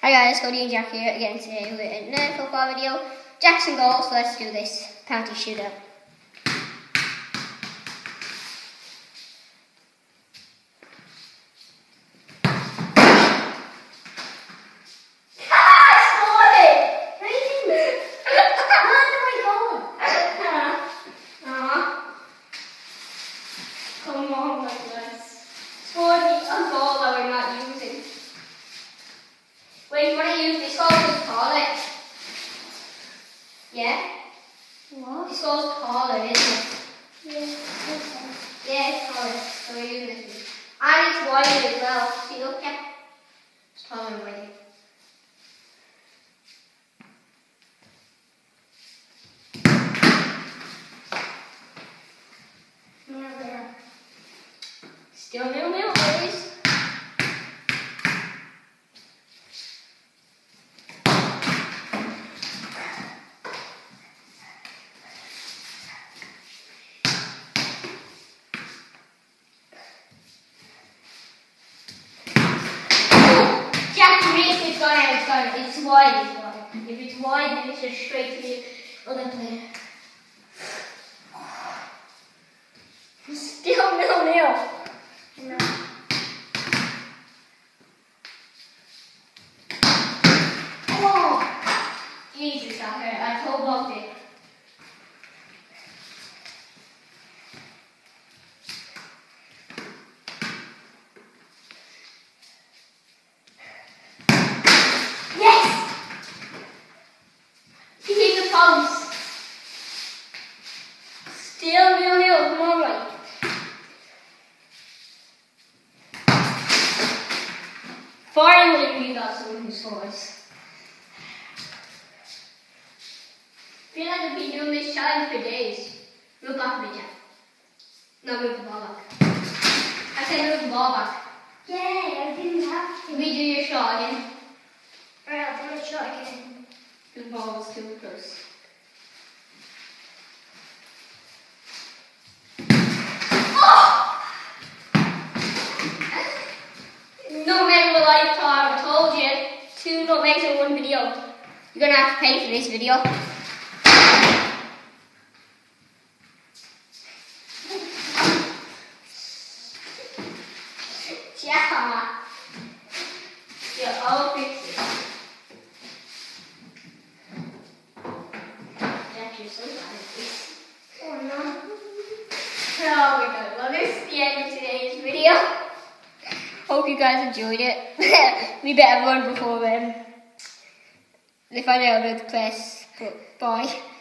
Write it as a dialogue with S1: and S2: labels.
S1: Hi guys, Cody and Jack here again today with a Nerf football video. Jackson goal, so let's do this penalty shootout.
S2: Come on, like this. Scored a goal that we're not using. Wait, you want to use this goal to call it? Yeah?
S1: What?
S2: This goal's taller, isn't it?
S1: Yeah,
S2: Yeah, it's taller. So we're using this. And it's wider as well. See, look, yeah. It's taller and wider. Still 0-0, boys. Jack, make it's gone out, it's gone. It's wide, it's wide. If it's wide, then it's just straight to the other player. Still 0-0. No. Oh! Jesus, that hurt. I toe blocked it. Yes! He hit the post. Still 0-0. Come on, right. Finally, we got someone who scores. I feel like I've been doing this challenge for days. Move back a bit, Jack. No, move the ball back. I said move the ball back.
S1: Yeah, I didn't have to.
S2: Redo your shot again.
S1: Alright, I'll do a shot again.
S2: The ball was too close. Nutmeg of a lifetime, I told you. 2 nutmegs in one video. You're gonna have to pay for this video. Yeah, I'll fix it. Jack, you're so bad at this.
S1: Oh no.
S2: Oh my god, well this is the end of today's video. Hope you guys enjoyed it. We better run before then. They find out about the class, but bye.